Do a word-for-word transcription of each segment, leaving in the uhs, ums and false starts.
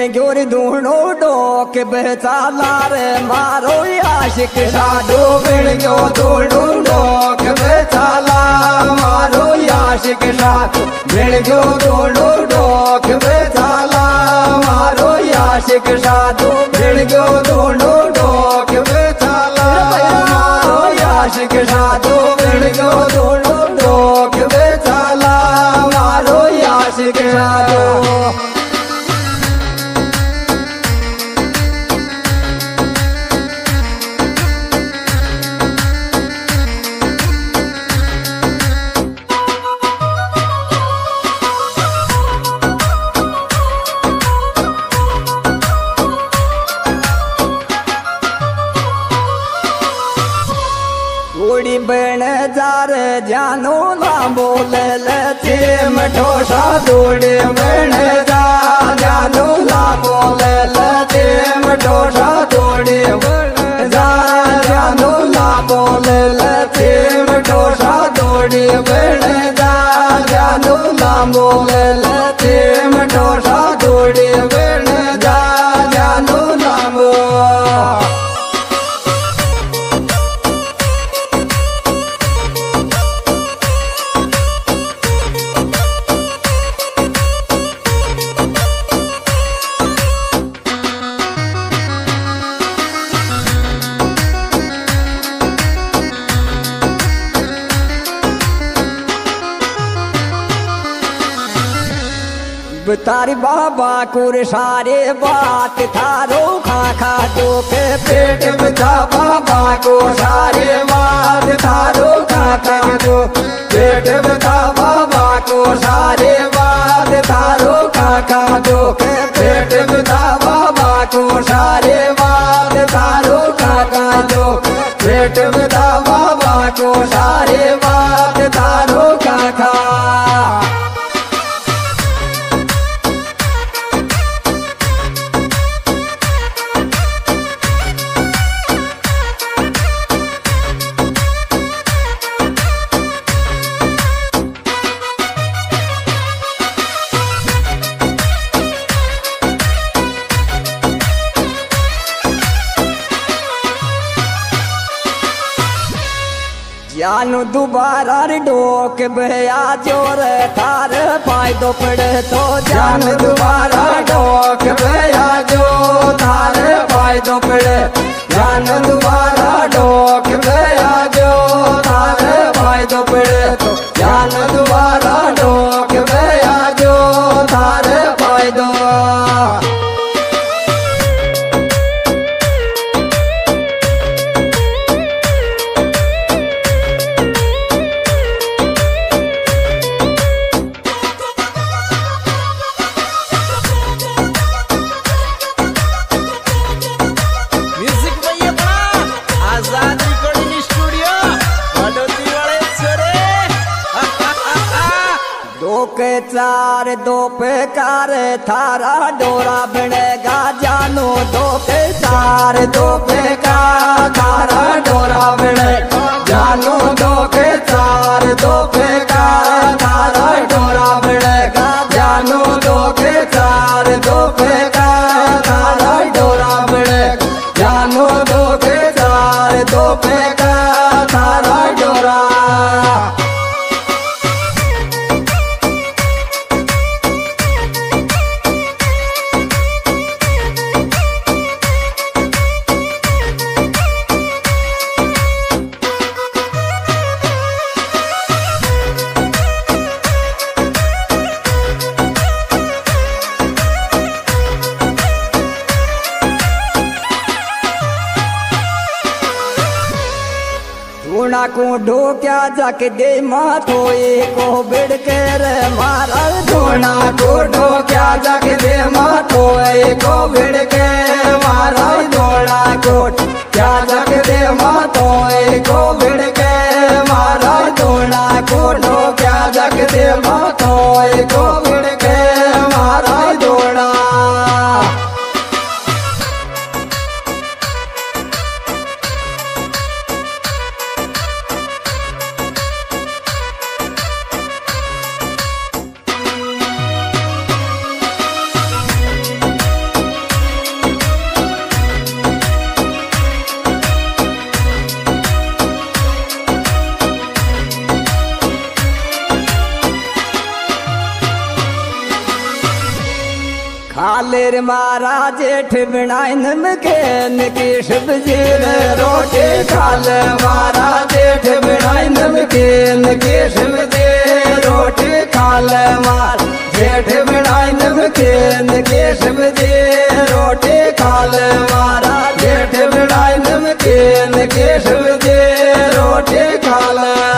गयोर धूणो डोक बेचाला रे मारो आशिक साधु बिन गयो धूणो डोक बेचाला मारो आशिक साधु बिन गयो धूणो डोक बेचाला मारो आशिक साधु बिन गयो धूणो डोक बेचाला मारो आशिक साधु बिन गयो धूणो डोक बेचाला मारो आशिक साधु। बन जार जानो ना बोले ले मठो साधुड़े बन जा जानो ना बोले ले मठो साधुड़े बन जा जानो ना बोले ले मठो साधुड़े बन जा जानो ना बोले ले मठो साधुड़े बन जा जानो ना बोले। तारी बाबा कुर सारे बात थारो खा खा तो के पेट बता बाबा को सारे बात थारो खा खा तो पेट बता बाबा को सारे बात थारो खा खा तो के पेट बता बाबा को सारे बात थारो खा खा तो पेट बता बाबा को सारे बात थारो खा खा। जानो दोबारा डोक भया जोर थार फायदो पड़े तो जान दोबारा डोक भया जो थार फायदो पड़े जान दोबारा डोक भया जो थार फायदो पड़े तो जान दोबारा डोक भया जो थार फायदो। के चार दो पे कार थारा डोरा बनेगा जानो दो के चार दो पे का थारा डोरा बनेगा जानो दो के चार दो पे का थारा डोरा बनेगा जानो दो के चार दो पे का थारा डोरा बनेगा जानो दो के चार दो पे का थारा डोरा। धूणा को ढोक्या जाके दे माथो को बिड़ के रे मारा धूणा को ढोक्या जाके दे माथो को बिड़ के मारा धूणा को क्या जाके दे माथो को बिड़ के मारा धूणा को ढोक्या जाके दे माथो को बिड़ के मारा धूणा। खातिर मारा जेठ बनाई नमकीन की सब्जी रे रोटी खाल मारा जेठ बनाई नमकीन की सब्जी रोटी खाल मार जेठ बनाई नमकीन की सब्जी रोटी खाल मारा जेठ बनाई नमकीन की सब्जी रोटी खाल।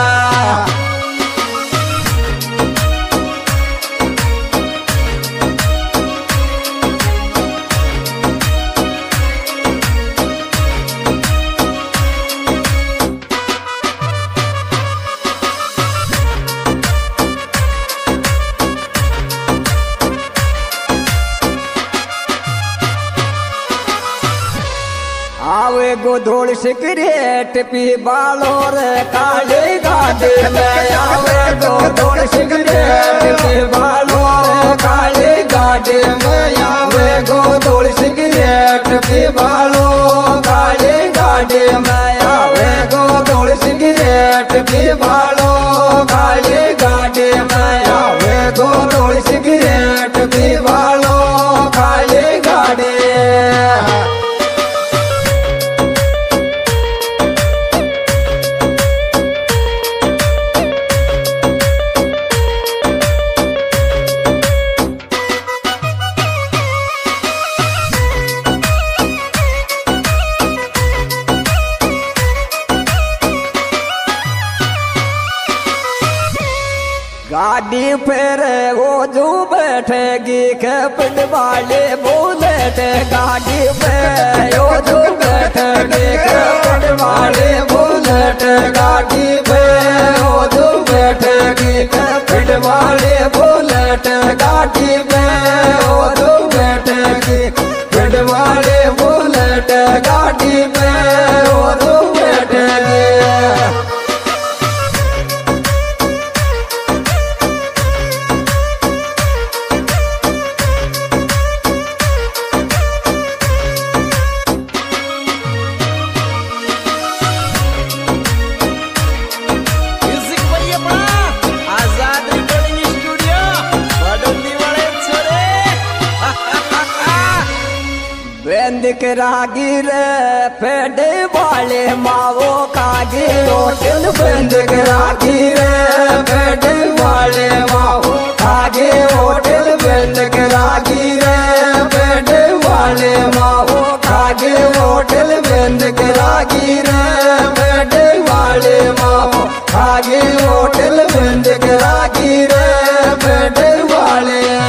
आवे गोधोड़ सिगरेट पी बालो रे काले गाड़ी में आवे गोधोड़ सिगरेट पी बालो रे काले गाड़ी में आवे गोधोड़ सिगरेट पी बालो काले गाड़ी में आवे गोधोड़ सिगरेट पी बालो काले गाड़ी में आवे गोधोड़ सिगरेट पी बालो काले गाड़ी। गाड़ी पर वो जो बैठेगी कपट वाले बुलेट गाड़ी पे वो जो बैठेगी कपट वाले बुलेट गाड़ी पे वो जो बैठेगी कपट वाले बुलेट गाड़ी पे वो जो बैठेगी कपट वाले बुलेट गाड़ी पे वो जो बैठेगी। बेंद के रागीर पेड़े वाले मावो कागी होटल बेंद के रागीर पेड़े वाले मावो कागे होटल बेंद के रागीर पेड़े वाले मावो कागे होटल बेंद के रागीर पेड़े वाले मावो कागे होटल बेंद के रागीर पेड़े वाले।